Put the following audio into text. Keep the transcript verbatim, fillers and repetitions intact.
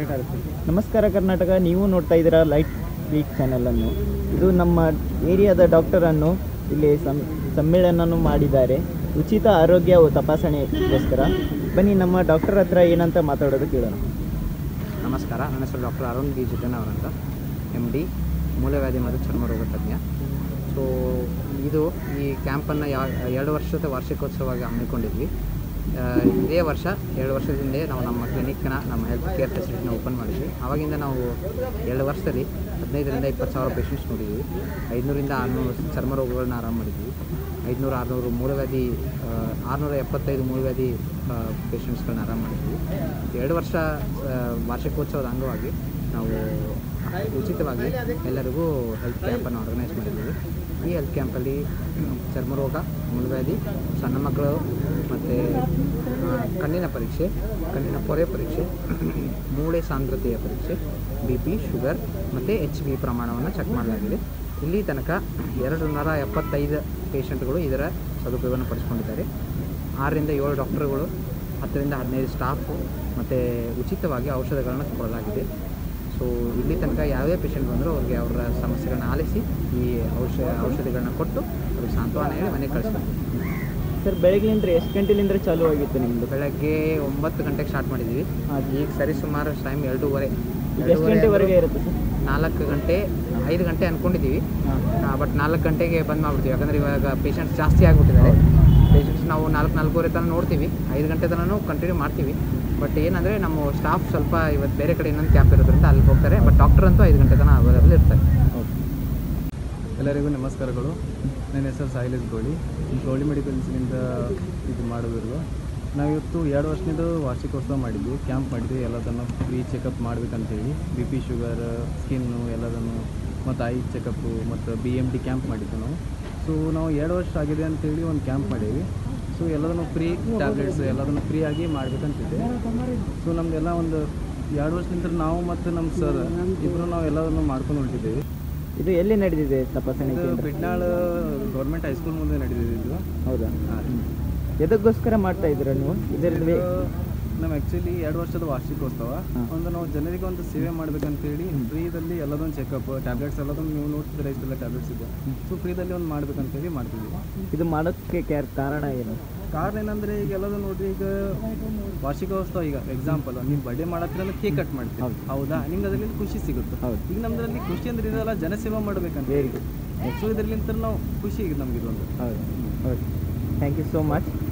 Start ಆಗುತ್ತೆ. ನಮಸ್ಕಾರ ಕರ್ನಾಟಕ, ನೀವು ನೋಡ್ತಾ ಇದ್ದೀರಾ ಲೈಟ್ ವೀಕ್ ಚಾನಲನ್ನು. ಇದು ನಮ್ಮ ಏರಿಯಾದ ಡಾಕ್ಟರನ್ನು ಇಲ್ಲಿ ಸಮ್ ಸಮ್ಮೇಳನವನ್ನು ಮಾಡಿದ್ದಾರೆ ಉಚಿತ ಆರೋಗ್ಯ ತಪಾಸಣೆಗೋಸ್ಕರ. ಬನ್ನಿ ನಮ್ಮ ಡಾಕ್ಟರ್ ಹತ್ರ ಏನಂತ ಮಾತಾಡೋದು ಕೇಳೋಣ. ನಮಸ್ಕಾರ, ನನ್ನ ಹೆಸರು ಡಾಕ್ಟರ್ ಅರುಣ್ ಬಿ ಜಿತನ್ ಅವರಂತ, ಎಮ್ ಡಿ, ಮೂಲವ್ಯಾಧಿ ಮತ್ತು ಚರ್ಮರೋಗ ತಜ್ಞ. ಸೊ ಇದು ಈ ಕ್ಯಾಂಪನ್ನು ಯಾವ ಎರಡು ವರ್ಷದ ವಾರ್ಷಿಕೋತ್ಸವವಾಗಿ ಹಮ್ಮಿಕೊಂಡಿದ್ವಿ. ಇದೇ ವರ್ಷ ಎರಡು ವರ್ಷದ ಹಿಂದೆ ನಾವು ನಮ್ಮ ಕ್ಲಿನಿಕ್ನ ನಮ್ಮ ಹೆಲ್ತ್ ಕೇರ್ ಫೆಸಿಲಿಟಿನ ಓಪನ್ ಮಾಡಿದ್ವಿ. ಆವಾಗಿಂದ ನಾವು ಎರಡು ವರ್ಷದಲ್ಲಿ ಹದಿನೈದರಿಂದ ಇಪ್ಪತ್ತು ಸಾವಿರ ಪೇಷಂಟ್ಸ್ ನೋಡಿದ್ವಿ. ಐದುನೂರಿಂದ ಆರುನೂರು ಚರ್ಮ ರೋಗಗಳನ್ನ ಆರಾಮ ಮಾಡಿದ್ವಿ. ಐದುನೂರು ಆರುನೂರು ಮೂಲವ್ಯಾಧಿ ಆರುನೂರ ಎಪ್ಪತ್ತೈದು ಮೂಲವ್ಯಾಧಿ ಪೇಷಂಟ್ಸ್ಗಳನ್ನ ಆರಾಮ ಮಾಡಿದ್ವಿ. ಎರಡು ವರ್ಷ ವಾರ್ಷಿಕೋತ್ಸವದ ಅಂಗವಾಗಿ ನಾವು ಉಚಿತವಾಗಿ ಎಲ್ಲರಿಗೂ ಹೆಲ್ತ್ ಕ್ಯಾಂಪನ್ನು ಆರ್ಗನೈಸ್ ಮಾಡಿದ್ದೀವಿ. ಈ ಹೆಲ್ತ್ ಕ್ಯಾಂಪಲ್ಲಿ ಚರ್ಮರೋಗ, ಮೂಲವ್ಯಾಧಿ, ಸಣ್ಣ ಮಕ್ಕಳು ಮತ್ತು ಕಣ್ಣಿನ ಪರೀಕ್ಷೆ, ಕಣ್ಣಿನ ಪೊರೆ ಪರೀಕ್ಷೆ, ಮೂಳೆ ಸಾಂದ್ರತೆಯ ಪರೀಕ್ಷೆ, ಬಿ ಪಿ, ಶುಗರ್ ಮತ್ತು ಎಚ್ ಬಿ ಪ್ರಮಾಣವನ್ನು ಚೆಕ್ ಮಾಡಲಾಗಿದೆ. ಇಲ್ಲಿ ತನಕ ಎರಡು ನೂರ ಎಪ್ಪತ್ತೈದು ಪೇಷಂಟ್ಗಳು ಇದರ ಸದುಪಯೋಗವನ್ನು ಪಡಿಸ್ಕೊಂಡಿದ್ದಾರೆ. ಆರರಿಂದ ಏಳು ಡಾಕ್ಟರ್ಗಳು, ಹತ್ತರಿಂದ ಹದಿನೈದು ಸ್ಟಾಫು ಮತ್ತು ಉಚಿತವಾಗಿ ಔಷಧಗಳನ್ನು ಕೊಡಲಾಗಿದೆ. ಸೊ ಇಲ್ಲಿ ತನಕ ಯಾವುದೇ ಪೇಷಂಟ್ ಬಂದರೂ ಅವ್ರಿಗೆ ಅವರ ಸಮಸ್ಯೆಗಳನ್ನ ಆಲಿಸಿ ಈ ಔಷಧ ಔಷಧಿಗಳನ್ನ ಕೊಟ್ಟು ಅವ್ರಿಗೆ ಸಾಂತ್ವನ ಹೇಳಿ ಮನೆಗೆ ಕಳಿಸ್ತಾರೆ. ಸರ್, ಬೆಳಗ್ಗೆಯಿಂದ ಎಷ್ಟು ಗಂಟೆಲಿಂದ ಚಾಲೂ ಆಗಿತ್ತು ನಿಮ್ಮದು? ಬೆಳಗ್ಗೆ ಒಂಬತ್ತು ಗಂಟೆಗೆ ಸ್ಟಾರ್ಟ್ ಮಾಡಿದ್ದೀವಿ. ಈಗ ಸರಿ ಸುಮಾರು ಟೈಮ್ ಎರಡೂವರೆ ಎಷ್ಟು ಗಂಟೆವರೆಗೆ ಇರುತ್ತೆ ಸರ್? ನಾಲ್ಕು ಗಂಟೆ ಐದು ಗಂಟೆ ಅಂದ್ಕೊಂಡಿದ್ದೀವಿ, ಬಟ್ ನಾಲ್ಕು ಗಂಟೆಗೆ ಬಂದ್ ಮಾಡಿಬಿಡ್ತೀವಿ. ಯಾಕಂದರೆ ಇವಾಗ ಪೇಷಂಟ್ಸ್ ಜಾಸ್ತಿ ಆಗಿಬಿಟ್ಟಿದ್ದಾರೆ. ಪೇಷಂಟ್ಸ್ ನಾವು ನಾಲ್ಕು ನಾಲ್ಕೂವರೆ ತನಕ ನೋಡ್ತೀವಿ, ಐದು ಗಂಟೆ ತನಕ ಕಂಟಿನ್ಯೂ ಮಾಡ್ತೀವಿ. ಬಟ್ ಏನಂದರೆ ನಮ್ಮ ಸ್ಟಾಫ್ ಸ್ವಲ್ಪ ಇವತ್ತು ಬೇರೆ ಕಡೆ ಇನ್ನೊಂದು ಕ್ಯಾಂಪ್ ಇರೋದ್ರಿಂದ ಅಲ್ಲಿ ಹೋಗ್ತಾರೆ. ಬಟ್ ಡಾಕ್ಟರ್ ಅಂತೂ ಐದು ಗಂಟೆ ತನಕ ಅವೈಲೇಬಲ್ ಇರ್ತಾರೆ. ಎಲ್ಲರಿಗೂ ನಮಸ್ಕಾರಗಳು. ನನ್ನ ಹೆಸರು ಸಾಯಿಲೇಶ್ ಗೋಳಿ, ಗೌಳಿ ಮೆಡಿಕಲ್ಸ್ನಿಂದ ಇದು ಮಾಡೋದಿರುವ. ನಾವಿವತ್ತು ಎರಡು ವರ್ಷದಿಂದ ವಾರ್ಷಿಕೋತ್ಸವ ಮಾಡಿದ್ವಿ, ಕ್ಯಾಂಪ್ ಮಾಡಿದ್ವಿ. ಎಲ್ಲದನ್ನು ಫ್ರೀ ಚೆಕಪ್ ಮಾಡಬೇಕಂತೇಳಿ ಬಿ ಪಿ, ಶುಗರ್, ಸ್ಕಿನ್ನು ಎಲ್ಲದನ್ನು ಮತ್ತು ಐ ಚೆಕಪ್ಪು ಮತ್ತು ಬಿ ಎಮ್ ಟಿ ಕ್ಯಾಂಪ್ ಮಾಡಿದ್ವಿ ನಾವು. ಸೊ ನಾವು ಎರಡು ವರ್ಷ ಆಗಿದೆ ಅಂತೇಳಿ ಒಂದು ಕ್ಯಾಂಪ್ ಮಾಡೀವಿ. ಸೊ ಎಲ್ಲದನ್ನು ಫ್ರೀ ಟ್ಯಾಬ್ಲೆಟ್ಸ್ ಎಲ್ಲದನ್ನು ಫ್ರೀಯಾಗಿ ಮಾಡಬೇಕಂತಿದೆ. ಸೊ ನಮ್ಮದೆಲ್ಲ ಒಂದು ಎರಡು ವರ್ಷದಿಂದ ನಾವು ಮತ್ತು ನಮ್ಮ ಸರ್ ಇಬ್ಬರು ನಾವು ಎಲ್ಲದನ್ನು ಮಾಡ್ಕೊಂಡು ಹೊರಟಿದ್ದೀವಿ. ಇದು ಎಲ್ಲಿ ನಡೆದಿದೆ ತಪಾಸಣೆ? ಇದು ಬಿಡ್ನಾಳ್ ಗೌರ್ಮೆಂಟ್ ಹೈಸ್ಕೂಲ್ ಮುಂದೆ ನಡೆದಿದ್ದು. ಹೌದಾ? ಎದಕ್ಕೋಸ್ಕರ ಮಾಡ್ತಾ ಇದ್ದೀರಾ ನೀವು? ಇದರಲ್ಲಿ ನಮ್ಮ ಆ್ಯಕ್ಚುಲಿ ಎರಡು ವರ್ಷದ ವಾರ್ಷಿಕೋತ್ಸವ ಒಂದು ನಾವು ಜನರಿಗೆ ಒಂದು ಸೇವೆ ಮಾಡಬೇಕಂತೇಳಿ ಫ್ರೀದಲ್ಲಿ ಎಲ್ಲದೊಂದು ಚೆಕಪ್, ಟ್ಯಾಬ್ಲೆಟ್ಸ್ ಎಲ್ಲದೊಂದು ನೀವು ನೋಡ್ತಿದ್ರೆ ಇಷ್ಟೆಲ್ಲ ಟ್ಯಾಬ್ಲೆಟ್ಸ್ ಇದೆ. ಸೊ ಫ್ರೀದಲ್ಲಿ ಒಂದು ಮಾಡಬೇಕಂತೇಳಿ ಮಾಡ್ತಿದ್ವಿ. ಇದು ಮಾಡೋಕ್ಕೆ ಕಾರಣ ಏನು? ಕಾರಣ ಏನಂದರೆ ಈಗ ಎಲ್ಲದೂ ನೋಡಿರಿ, ಈಗ ವಾರ್ಷಿಕೋತ್ಸವ ಈಗ ಎಕ್ಸಾಂಪಲ್ ನೀವು ಬರ್ಡೇ ಮಾಡತ್ತಿರ ಅಂದ್ರೆ ಕೇಕ್ ಕಟ್ ಮಾಡ್ತೀವಿ, ಹೌದಾ? ನಿಮ್ಗೆ ಅದರಲ್ಲಿ ಖುಷಿ ಸಿಗುತ್ತೆ. ಹೌದು. ಈಗ ನಮ್ಮದ್ರಲ್ಲಿ ಖುಷಿ ಅಂದ್ರೆ ಇದೆಲ್ಲ ಜನಸೇವೆ ಮಾಡಬೇಕಂತ. ಸೊ ಇದರಲ್ಲಿಂತ ನಾವು ಖುಷಿ ಈಗ ನಮ್ಗೆ ಇದೊಂದು. ಹೌದು. Okay, thank you so much.